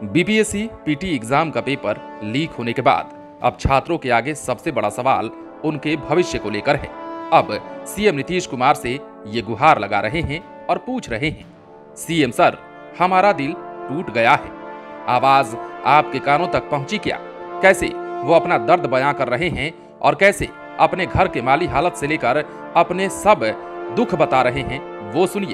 BPSC PT exam का paper leak होने के बाद अब छात्रों के आगे सबसे बड़ा सवाल उनके भविष्य को लेकर है। अब सीएम नीतीश कुमार से ये गुहार लगा रहे हैं और पूछ रहे हैं, सीएम सर, हमारा दिल टूट गया है। आवाज आपके कानों तक पहुंची क्या? कैसे वो अपना दर्द बयां कर रहे हैं और कैसे अपने घर के माली हालत से लेकर अपने सब दुख बता रहे हैं, वो सुनिए।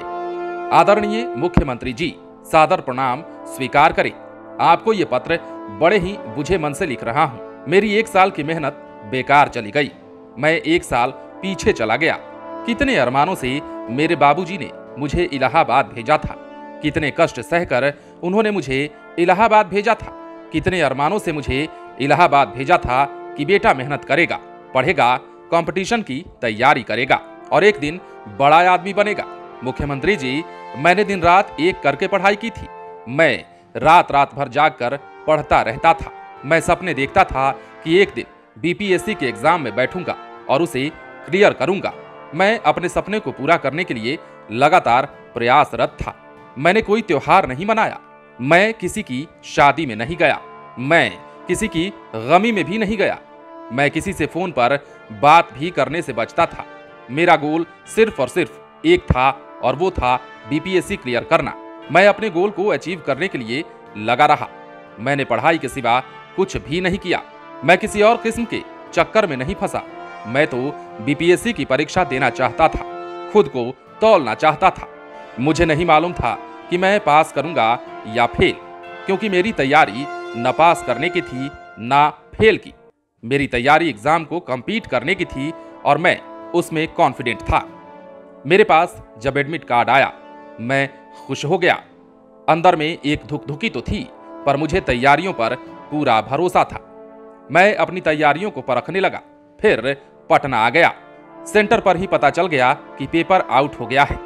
आदरणीय मुख्यमंत्री जी, सादर प्रणाम स्वीकार करें। आपको ये पत्र बड़े ही बुझे मन से लिख रहा हूँ। मेरी 1 साल की मेहनत बेकार चली गई। मैं 1 साल पीछे चला गया। कितने अरमानों से मेरे बाबूजी ने मुझे इलाहाबाद भेजा था। कितने कष्ट सहकर उन्होंने मुझे इलाहाबाद भेजा था। कितने अरमानों से मुझे इलाहाबाद भेजा था कि बेटा मेहनत करेगा, पढ़ेगा, कंपटीशन की तैयारी करेगा और एक दिन बड़ा आदमी बनेगा। मुख्यमंत्री जी, मैंने दिन रात एक करके पढ़ाई की थी। मैं रात रात भर जागकर पढ़ता रहता था। मैं सपने देखता था कि एक दिन बीपीएससी के एग्जाम में बैठूंगा और उसे क्लियर करूंगा। मैं अपने सपने को पूरा करने के लिए लगातार प्रयासरत था। मैंने कोई त्योहार नहीं मनाया। मैं किसी की शादी में नहीं गया। मैं किसी की गमी में भी नहीं गया। मैं किसी से फोन पर बात भी करने से बचता था। मेरा गोल सिर्फ और सिर्फ एक था और वो था बीपीएससी क्लियर करना। मैं अपने गोल को अचीव करने के लिए लगा रहा। मैंने पढ़ाई के सिवा कुछ भी नहीं किया। मैं किसी और किस्म के चक्कर में नहीं फंसा। मैं तो बीपीएससी की परीक्षा देना चाहता था, खुद को तौलना चाहता था। मुझे नहीं मालूम था कि मैं पास करूंगा या फेल, क्योंकि मेरी तैयारी न पास करने की थी न फेल की। मेरी तैयारी एग्जाम को कंप्लीट करने की थी और मैं उसमें कॉन्फिडेंट था। मेरे पास जब एडमिट कार्ड आया, मैं खुश हो गया। अंदर में एक धुकधुकी तो थी, पर मुझे तैयारियों पर पूरा भरोसा था। मैं अपनी तैयारियों को परखने लगा। फिर पटना आ गया। सेंटर पर ही पता चल गया कि पेपर आउट हो गया है।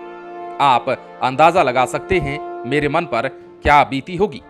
आप अंदाजा लगा सकते हैं मेरे मन पर क्या बीती होगी।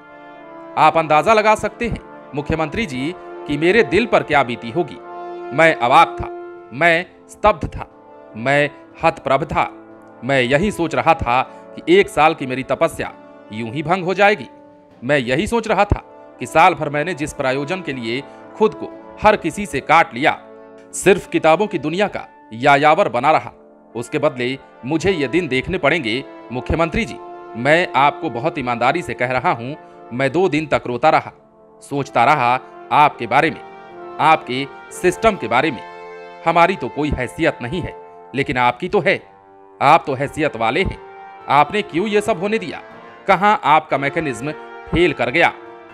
आप अंदाजा लगा सकते हैं मुख्यमंत्री जी कि मेरे दिल पर क्या बीती होगी। मैं अवाक था, मैं स्तब्ध था, मैं हतप्रभ था। मैं यही सोच रहा था कि 1 साल की मेरी तपस्या यूं ही भंग हो जाएगी। मैं यही सोच रहा था कि साल भर मैंने जिस प्रयोजन के लिए खुद को हर किसी से काट लिया, सिर्फ किताबों की दुनिया का यायावर बना रहा, उसके बदले मुझे ये दिन देखने पड़ेंगे। मुख्यमंत्री जी, मैं आपको बहुत ईमानदारी से कह रहा हूं, मैं 2 दिन तक रोता रहा, सोचता रहा आपके बारे में, आपके सिस्टम के बारे में। हमारी तो कोई हैसियत नहीं है, लेकिन आपकी तो है। आप तो हैसियत वाले हैं। आपने क्यों ये सब होने दिया? कहां आपका मैकेनिज्म फेल कर गया?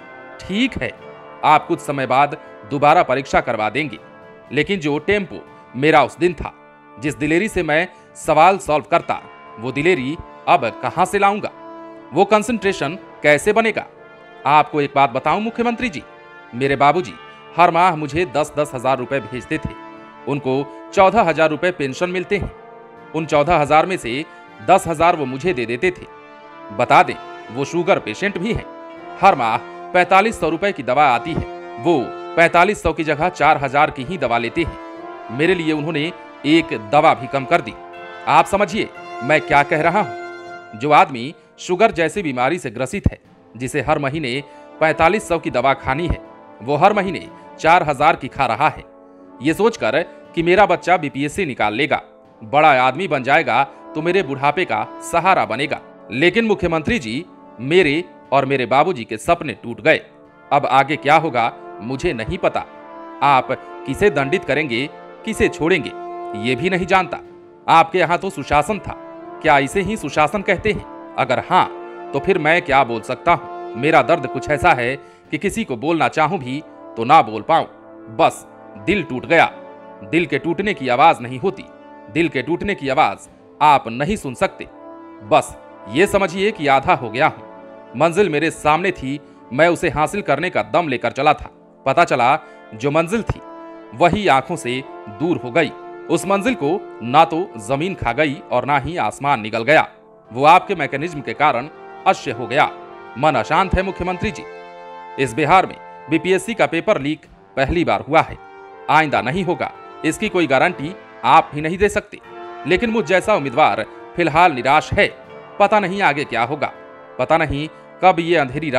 ठीक है, आप कुछ समय बाद दोबारा परीक्षा करवा देंगे, लेकिन जो टेम्पो मेरा उस दिन था, जिस दिलेरी से मैं सवाल सॉल्व करता, वो दिलेरी अब कहां से लाऊंगा? वो कंसंट्रेशन कैसे बनेगा? आपको एक बात बताऊं मुख्यमंत्री जी, मेरे बाबूजी हर माह मुझे 10-10 हजार रुपए भेजते थे। उनको 14,000 रुपए पेंशन मिलते हैं। उन 14,000 में से 10,000 वो मुझे दे देते थे। बता दें, वो शुगर पेशेंट भी हैं। हर माह 4500 रुपए की दवा आती है। वो 4500 की जगह 4,000 की ही दवा लेते हैं। मेरे लिए उन्होंने एक दवा भी कम कर दी। आप समझिए मैं क्या कह रहा हूं। जो आदमी शुगर जैसी बीमारी से ग्रसित है, जिसे हर महीने 4500 की दवा खानी है, वो हर महीने 4,000 की खा रहा है। ये सोचकर कि मेरा बच्चा बीपीएससी निकाल लेगा, बड़ा आदमी बन जाएगा, तो मेरे बुढ़ापे का सहारा बनेगा। लेकिन मुख्यमंत्री जी, मेरे और मेरे बाबूजी के सपने टूट गए। अब आगे क्या होगा मुझे नहीं पता। आप किसे दंडित करेंगे, किसे छोड़ेंगे, ये भी नहीं जानता। आपके यहाँ तो सुशासन था। क्या इसे ही सुशासन कहते हैं? अगर हाँ, तो फिर मैं क्या बोल सकता हूँ? मेरा दर्द कुछ ऐसा है कि किसी को बोलना चाहूं भी तो ना बोल पाऊं। बस दिल टूट गया। दिल के टूटने की आवाज नहीं होती। दिल के टूटने की आवाज आप नहीं सुन सकते। बस ये समझिए कि आधा हो गया हूं। मंजिल मेरे सामने थी, मैं उसे हासिल करने का दम लेकर चला था। पता चला जो मंजिल थी वही आंखों से दूर हो गई। उस मंजिल को ना तो जमीन खा गई और ना ही आसमान निगल गया। वो आपके मैकेनिज्म के कारण अश्य हो गया। मन अशांत है मुख्यमंत्री जी। इस बिहार में बीपीएससी का पेपर लीक पहली बार हुआ है। आइंदा नहीं होगा, इसकी कोई गारंटी आप भी नहीं दे सकते। लेकिन मुझ जैसा उम्मीदवार फिलहाल निराश है। पता नहीं आगे क्या होगा। पता नहीं कब ये अंधेरी रात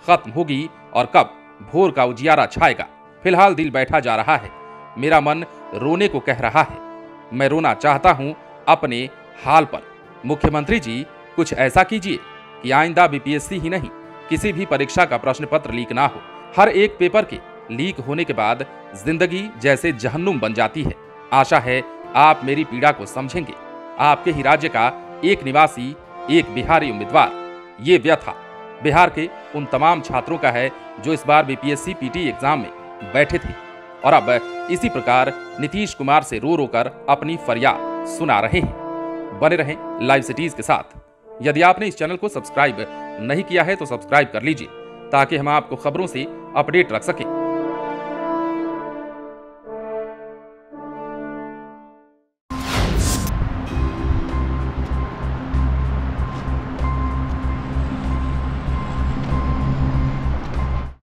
खत्म होगी और कब भोर का उजियारा छाएगा। फिलहाल दिल बैठा जा रहा है, मेरा मन रोने को कह रहा है। मैं रोना चाहता हूं अपने हाल पर। मुख्यमंत्री जी कुछ ऐसा कीजिए कि आइंदा बीपीएससी ही नहीं, किसी भी परीक्षा का प्रश्न पत्र लीक ना हो। हर एक पेपर के लीक होने के बाद जिंदगी जैसे जहन्नुम बन जाती है। आशा है आप मेरी पीड़ा को समझेंगे। आपके ही राज्य का एक निवासी, एक बिहारी उम्मीदवार। ये व्यथा बिहार के उन तमाम छात्रों का है जो इस बार बीपीएससी पीटी एग्जाम में बैठे थे और अब इसी प्रकार नीतीश कुमार से रो रो कर अपनी फरियाद सुना रहे हैं। बने रहें लाइव सिटीज के साथ। यदि आपने इस चैनल को सब्सक्राइब नहीं किया है तो सब्सक्राइब कर लीजिए ताकि हम आपको खबरों से अपडेट रख सकें।